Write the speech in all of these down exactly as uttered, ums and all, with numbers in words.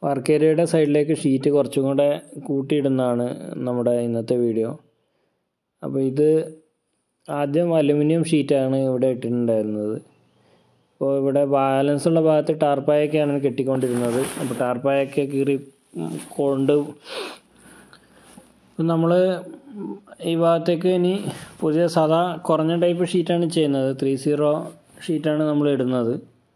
Work ഏരിയയുടെ സൈഡിലേക്ക് sheet കുറച്ചും കൂടെ കൂട്ടിയിടുന്നതാണ് നമ്മുടെ ഇന്നത്തെ വീഡിയോ. അപ്പോൾ ഇത് ആദ്യം അലുമിനിയം ഷീറ്റാണ് ഇവിടെ ഇട്ടിട്ടുണ്ടായിരുന്നത്. അപ്പോൾ ഇവിടെ ബാലൻസ് ഉള്ള ഭാഗത്ത് ടാർപ്പായൊക്കെയാണ് കെട്ടിക്കൊണ്ടിരുന്നത്. അപ്പോൾ ടാർപ്പായൊക്കെ കീറി കൊണ്ട് നമ്മൾ ഈ ഭാഗത്തേക്ക് ഇനി പുതിയ സാധാ കുറഞ്ഞ ടൈപ്പ് ഷീറ്റാണ് ചെയ്യുന്നത്. ത്രീ സീറോ ഷീറ്റാണ് നമ്മൾ ഇടുന്നത്.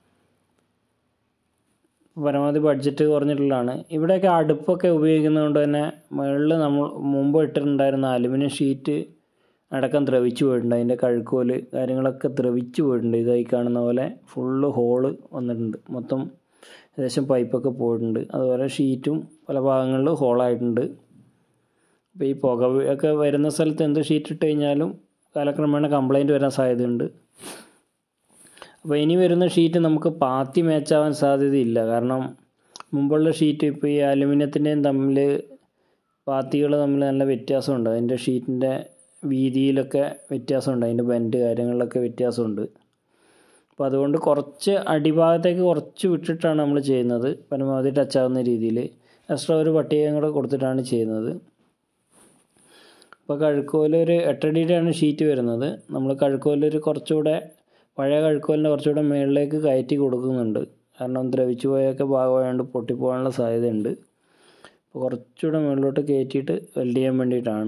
പരമാവധി ബഡ്ജറ്റ് കുറഞ്ഞിട്ടുള്ളതാണ്. ഇവിടെയൊക്കെ അടുപ്പൊക്കെ ഉപയോഗിക്കുന്നതുകൊണ്ട് തന്നെ മുകളിൽ നമ്മൾ മുമ്പ് ഇട്ടിട്ടുണ്ടായിരുന്ന അലുമിനിയം ഷീറ്റ് അടക്കം ദ്രവിച്ചു പോയിട്ടുണ്ട്. അതിൻ്റെ കഴുക്കോല് കാര്യങ്ങളൊക്കെ ദ്രവിച്ചു പോയിട്ടുണ്ട്. ഇതായി കാണുന്ന പോലെ ഫുള്ള് ഹോള് വന്നിട്ടുണ്ട്. മൊത്തം ഏകദേശം പൈപ്പൊക്കെ പോയിട്ടുണ്ട്. അതുപോലെ ഷീറ്റും പല ഭാഗങ്ങളിൽ ഹോളായിട്ടുണ്ട്. അപ്പോൾ ഈ പുക ഒക്കെ വരുന്ന സ്ഥലത്ത് എന്ത് ഷീറ്റ് ഇട്ട് കഴിഞ്ഞാലും കാലക്രമേണ കംപ്ലൈൻറ്റ് വരാൻ സാധ്യതയുണ്ട്. അപ്പോൾ ഇനി വരുന്ന ഷീറ്റ് നമുക്ക് പാത്തി മാച്ചാവാൻ സാധ്യതയില്ല. കാരണം മുമ്പുള്ള ഷീറ്റ് ഇപ്പോൾ ഈ അലുമിനിയത്തിൻ്റെയും തമ്മിൽ പാത്തികൾ തമ്മിൽ നല്ല വ്യത്യാസമുണ്ട്. അതിൻ്റെ ഷീറ്റിൻ്റെ വീതിയിലൊക്കെ വ്യത്യാസമുണ്ട്. അതിൻ്റെ ബെൻഡ് കാര്യങ്ങളിലൊക്കെ വ്യത്യാസമുണ്ട്. അപ്പോൾ അതുകൊണ്ട് കുറച്ച് അടിഭാഗത്തേക്ക് കുറച്ച് വിട്ടിട്ടാണ് നമ്മൾ ചെയ്യുന്നത്. പരമാവധി ടച്ചാവുന്ന രീതിയിൽ എക്സ്ട്രാ ഒരു പട്ടികയും കൂടെ കൊടുത്തിട്ടാണ് ചെയ്യുന്നത്. ഇപ്പോൾ കഴുക്കോലൊരു എട്ടടിയുടെയാണ് ഷീറ്റ് വരുന്നത്. നമ്മൾ കഴുക്കോലൊരു കുറച്ചുകൂടെ പഴയ കഴുക്കോലിൻ്റെ കുറച്ചുകൂടെ മുകളിലേക്ക് കയറ്റി കൊടുക്കുന്നുണ്ട്. കാരണം ദ്രവിച്ചു പോയൊക്കെ ഭാഗമായതുകൊണ്ട് പൊട്ടിപ്പോകാനുള്ള സാധ്യതയുണ്ട്. അപ്പോൾ കുറച്ചുകൂടെ മുകളിലോട്ട് കയറ്റിയിട്ട് വെൽഡ് ചെയ്യാൻ വേണ്ടിയിട്ടാണ്.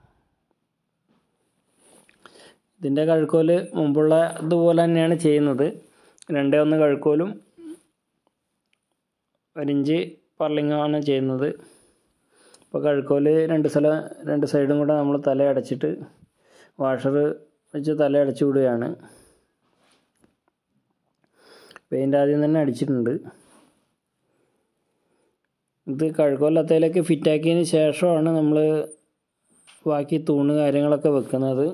ഇതിൻ്റെ കഴുക്കോല് മുമ്പുള്ള ഇതുപോലെ തന്നെയാണ് ചെയ്യുന്നത്. രണ്ടേ ഒന്ന് കഴുക്കോലും ഒരിഞ്ച് പർലിങ്ങാണ് ചെയ്യുന്നത്. അപ്പോൾ കഴുക്കോല് രണ്ട് സ്ഥലം രണ്ട് സൈഡും കൂടെ നമ്മൾ തല അടച്ചിട്ട് വാഷർ വെച്ച് തല അടച്ചു വിടുകയാണ്. പെയിൻ്റ് ആദ്യം തന്നെ അടിച്ചിട്ടുണ്ട്. ഇത് കഴുക്കോലത്തേലേക്ക് ഫിറ്റാക്കിയതിന് ശേഷമാണ് നമ്മൾ ബാക്കി തൂണ് കാര്യങ്ങളൊക്കെ വെക്കുന്നത്.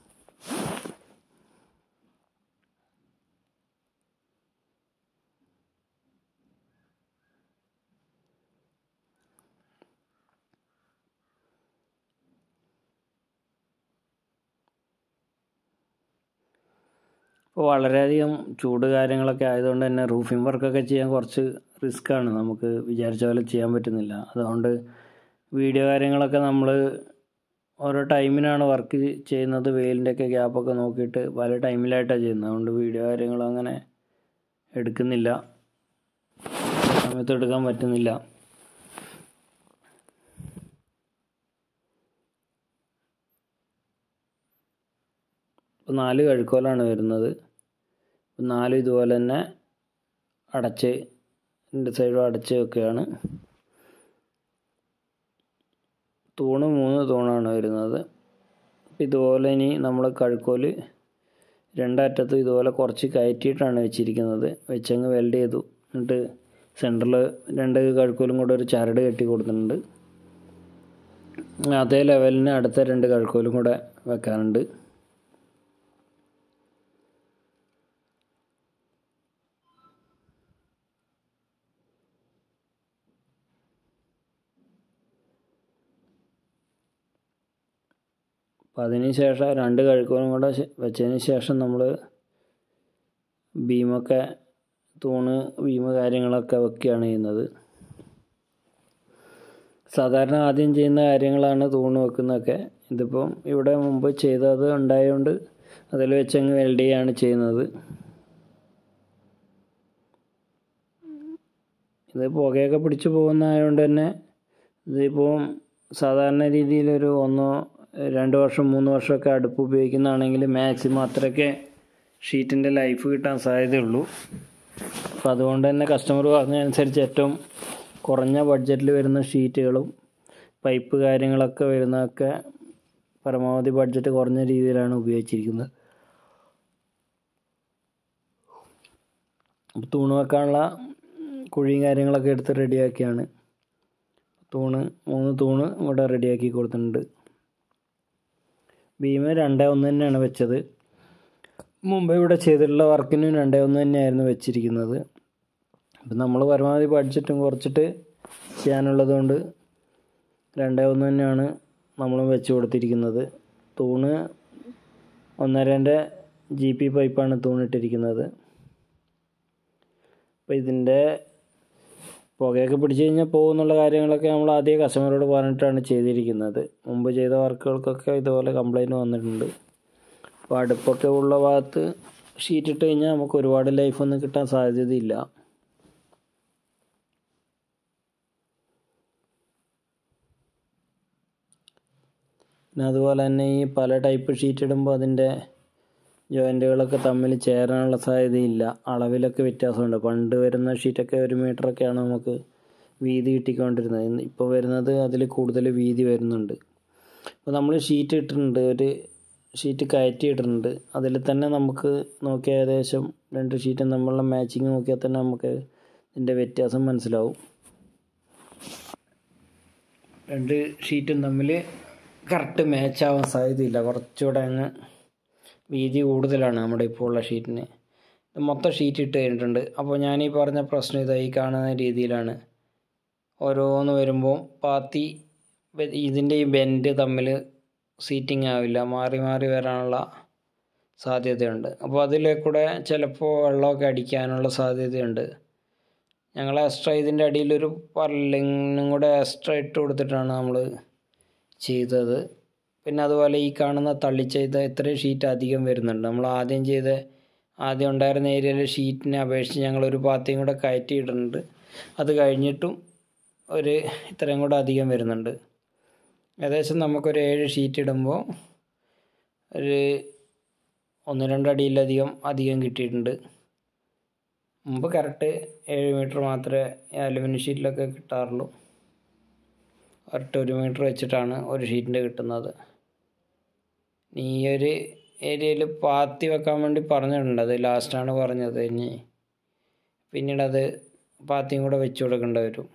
ഇപ്പോൾ വളരെയധികം ചൂട് കാര്യങ്ങളൊക്കെ ആയതുകൊണ്ട് തന്നെ റൂഫിംഗ് വർക്കൊക്കെ ചെയ്യാൻ കുറച്ച് റിസ്ക്കാണ്. നമുക്ക് വിചാരിച്ച പോലെ ചെയ്യാൻ പറ്റുന്നില്ല. അതുകൊണ്ട് വീഡിയോ കാര്യങ്ങളൊക്കെ നമ്മൾ ഓരോ ടൈമിനാണ് വർക്ക് ചെയ്യുന്നത്. വെയിലിൻ്റെയൊക്കെ ഗ്യാപ്പൊക്കെ നോക്കിയിട്ട് പല ടൈമിലായിട്ടാണ് ചെയ്യുന്നത്. അതുകൊണ്ട് വീഡിയോ കാര്യങ്ങളും അങ്ങനെ എടുക്കുന്നില്ല, സമയത്ത് എടുക്കാൻ പറ്റുന്നില്ല. ഇപ്പോൾ നാല് കഴുക്കോലാണ് വരുന്നത്. നാലും ഇതുപോലെ തന്നെ അടച്ച് രണ്ട് സൈഡും അടച്ച് വെക്കുകയാണ്. തൂണ് മൂന്ന് തൂണാണ് വരുന്നത്. ഇതുപോലെ ഇനി നമ്മൾ കഴുക്കോല് രണ്ടറ്റത്തും ഇതുപോലെ കുറച്ച് കയറ്റിയിട്ടാണ് വെച്ചിരിക്കുന്നത്. വെച്ചങ്ങ് വെൽഡ് ചെയ്തു. എന്നിട്ട് സെൻറ്ററിൽ രണ്ട് കഴുക്കോലും കൂടെ ഒരു ചരട് കെട്ടി കൊടുത്തിട്ടുണ്ട്. അതേ ലെവലിന് അടുത്ത രണ്ട് കഴുക്കോലും കൂടെ വെക്കാനുണ്ട്. അപ്പം അതിന് ശേഷം രണ്ട് കഴുക്കോലും കൂടെ വെച്ചതിന് ശേഷം നമ്മൾ ബീമൊക്കെ തൂണ് ബീമ് കാര്യങ്ങളൊക്കെ വെക്കുകയാണ് ചെയ്യുന്നത്. സാധാരണ ആദ്യം ചെയ്യുന്ന കാര്യങ്ങളാണ് തൂണ് വെക്കുന്നതൊക്കെ. ഇതിപ്പം ഇവിടെ മുമ്പ് ചെയ്തത് ഉണ്ടായതുകൊണ്ട് അതിൽ വെച്ചങ്ങ് വെൽഡ് ചെയ്യുകയാണ് ചെയ്യുന്നത്. ഇത് പുകയൊക്കെ പിടിച്ച് പോകുന്നതായതുകൊണ്ട് തന്നെ ഇതിപ്പോൾ സാധാരണ രീതിയിലൊരു ഒന്നോ രണ്ട് വർഷം മൂന്ന് വർഷമൊക്കെ അടുപ്പ് ഉപയോഗിക്കുന്നതാണെങ്കിൽ മാക്സിമം അത്രയൊക്കെ ഷീറ്റിൻ്റെ ലൈഫ് കിട്ടാൻ സാധ്യതയുള്ളൂ. അപ്പോൾ അതുകൊണ്ട് തന്നെ കസ്റ്റമർ പറഞ്ഞതനുസരിച്ച് ഏറ്റവും കുറഞ്ഞ ബഡ്ജറ്റിൽ വരുന്ന ഷീറ്റുകളും പൈപ്പ് കാര്യങ്ങളൊക്കെ വരുന്നതൊക്കെ പരമാവധി ബഡ്ജറ്റ് കുറഞ്ഞ രീതിയിലാണ് ഉപയോഗിച്ചിരിക്കുന്നത്. തൂണ് വെക്കാനുള്ള കുഴിയും കാര്യങ്ങളൊക്കെ എടുത്ത് റെഡിയാക്കിയാണ്. തൂണ് മൂന്ന് തൂണ് ഇവിടെ റെഡിയാക്കി കൊടുത്തിട്ടുണ്ട്. ബീമ് രണ്ടേ ഒന്ന് തന്നെയാണ് വെച്ചത്. മുമ്പ് ഇവിടെ ചെയ്തിട്ടുള്ള വർക്കിനും രണ്ടേ ഒന്ന് തന്നെയായിരുന്നു വെച്ചിരിക്കുന്നത്. അപ്പം നമ്മൾ പരമാവധി ബഡ്ജറ്റും കുറച്ചിട്ട് ചെയ്യാനുള്ളത് കൊണ്ട് രണ്ടേ ഒന്ന് തന്നെയാണ് നമ്മളും വെച്ച് കൊടുത്തിരിക്കുന്നത്. തൂണ് ഒന്നരൻ്റെ ജി പി പൈപ്പാണ് തൂണിട്ടിരിക്കുന്നത്. അപ്പോൾ ഇതിൻ്റെ പുകയൊക്കെ പിടിച്ച് കഴിഞ്ഞാൽ പോകുന്നുള്ള കാര്യങ്ങളൊക്കെ നമ്മൾ ആദ്യം കസ്റ്റമറോട് പറഞ്ഞിട്ടാണ് ചെയ്തിരിക്കുന്നത്. മുമ്പ് ചെയ്ത വർക്കുകൾക്കൊക്കെ ഇതുപോലെ കംപ്ലൈൻറ്റ് വന്നിട്ടുണ്ട്. അപ്പോൾ അടുപ്പൊക്കെ ഉള്ള ഭാഗത്ത് ഷീറ്റ് ഇട്ട് കഴിഞ്ഞാൽ നമുക്ക് ഒരുപാട് ലൈഫൊന്നും കിട്ടാൻ സാധ്യതയില്ല. പിന്നെ അതുപോലെ തന്നെ ഈ പല ടൈപ്പ് ഷീറ്റ് ഇടുമ്പോൾ അതിൻ്റെ ജോയിൻറ്റുകളൊക്കെ തമ്മിൽ ചേരാനുള്ള സാധ്യതയില്ല. അളവിലൊക്കെ വ്യത്യാസമുണ്ട്. പണ്ട് വരുന്ന ഷീറ്റൊക്കെ ഒരു മീറ്ററൊക്കെയാണ് നമുക്ക് വീതി കിട്ടിക്കൊണ്ടിരുന്നത്. ഇപ്പോൾ വരുന്നത് അതിൽ കൂടുതൽ വീതി വരുന്നുണ്ട്. അപ്പോൾ നമ്മൾ ഷീറ്റ് ഇട്ടിട്ടുണ്ട്, ഒരു ഷീറ്റ് കയറ്റി ഇട്ടിട്ടുണ്ട്. അതിൽ തന്നെ നമുക്ക് നോക്കിയാൽ ഏകദേശം രണ്ട് ഷീറ്റും തമ്മിലുള്ള മാച്ചിങ് നോക്കിയാൽ തന്നെ നമുക്ക് ഇതിൻ്റെ വ്യത്യാസം മനസ്സിലാവും. രണ്ട് ഷീറ്റും തമ്മിൽ കറക്റ്റ് മാച്ചാവാൻ സാധ്യതയില്ല. കുറച്ചുകൂടെ അങ്ങ് വീതി കൂടുതലാണ് നമ്മുടെ ഇപ്പോൾ ഉള്ള ഷീറ്റിന്. മൊത്തം ഷീറ്റ് ഇട്ട് കഴിഞ്ഞിട്ടുണ്ട്. അപ്പോൾ ഞാനീ പറഞ്ഞ പ്രശ്നം ഇതായി കാണുന്ന രീതിയിലാണ്. ഓരോന്ന് വരുമ്പോൾ പാത്തി ഇതിൻ്റെ ഈ ബെൻഡ് തമ്മിൽ സീറ്റിംഗ് ആവില്ല, മാറി മാറി വരാനുള്ള സാധ്യതയുണ്ട്. അപ്പോൾ അതിൽ കൂടെ ചിലപ്പോൾ വെള്ളമൊക്കെ അടിക്കാനുള്ള സാധ്യതയുണ്ട്. ഞങ്ങൾ എക്സ്ട്രാ ഇതിൻ്റെ അടിയിലൊരു പർലിങ്ങും കൂടെ എക്സ്ട്രാ ഇട്ട് കൊടുത്തിട്ടാണ് നമ്മൾ ചെയ്തത്. പിന്നെ അതുപോലെ ഈ കാണുന്ന തള്ളിച്ചെയ്ത ഇത്രയും ഷീറ്റ് അധികം വരുന്നുണ്ട്. നമ്മൾ ആദ്യം ചെയ്ത ആദ്യം ഉണ്ടായിരുന്ന ഏരിയയിലെ ഷീറ്റിനെ അപേക്ഷിച്ച് ഞങ്ങളൊരു പാത്തിയും കൂടെ കയറ്റിയിട്ടുണ്ട്. അത് കഴിഞ്ഞിട്ടും ഒരു ഇത്രയും കൂടെ അധികം വരുന്നുണ്ട്. ഏകദേശം നമുക്കൊരു ഏഴ് ഷീറ്റ് ഇടുമ്പോൾ ഒരു ഒന്ന് രണ്ടടിയിലധികം അധികം കിട്ടിയിട്ടുണ്ട്. മുമ്പ് കറക്റ്റ് ഏഴ് മീറ്റർ മാത്രമേ അലുമിനിയം ഷീറ്റിലൊക്കെ കിട്ടാറുള്ളൂ. കറക്റ്റ് ഒരു മീറ്റർ വെച്ചിട്ടാണ് ഒരു ഷീറ്റിൻ്റെ കിട്ടുന്നത്. ഈ ഒരു ഏരിയയിൽ പാത്തി വെക്കാൻ വേണ്ടി പറഞ്ഞിട്ടുണ്ട്. അത് ലാസ്റ്റാണ് പറഞ്ഞത്. ഇനി പിന്നീട് അത് പാത്തിയും കൂടെ വെച്ച് കൊടുക്കേണ്ടി വരും.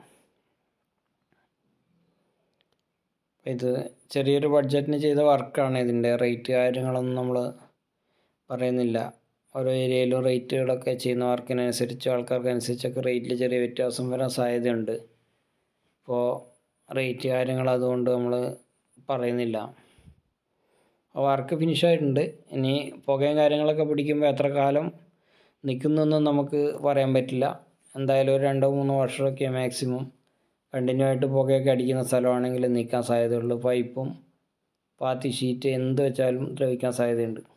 ഇത് ചെറിയൊരു ബഡ്ജറ്റിന് ചെയ്ത വർക്കാണ്. ഇതിൻ്റെ റേറ്റ് കാര്യങ്ങളൊന്നും നമ്മൾ പറയുന്നില്ല. ഓരോ ഏരിയയിലും റേറ്റുകളൊക്കെ ചെയ്യുന്ന വർക്കിനനുസരിച്ച് ആൾക്കാർക്കനുസരിച്ചൊക്കെ റേറ്റിൽ ചെറിയ വ്യത്യാസം വരാൻ സാധ്യതയുണ്ട്. അപ്പോൾ റേറ്റ് കാര്യങ്ങൾ അതുകൊണ്ട് നമ്മൾ പറയുന്നില്ല. വർക്ക് ഫിനിഷായിട്ടുണ്ട്. ഇനി പുകയും കാര്യങ്ങളൊക്കെ പിടിക്കുമ്പോൾ എത്ര കാലം നിൽക്കുന്നൊന്നും നമുക്ക് പറയാൻ പറ്റില്ല. എന്തായാലും ഒരു രണ്ടോ മൂന്നോ വർഷമൊക്കെ മാക്സിമം കണ്ടിന്യൂ ആയിട്ട് പുകയൊക്കെ അടിക്കുന്ന സ്ഥലമാണെങ്കിൽ നിൽക്കാൻ സാധ്യതയുള്ളൂ. പൈപ്പും പാത്തി ഷീറ്റ് എന്ത് വെച്ചാലും ദ്രവിക്കാൻ സാധ്യതയുണ്ട്.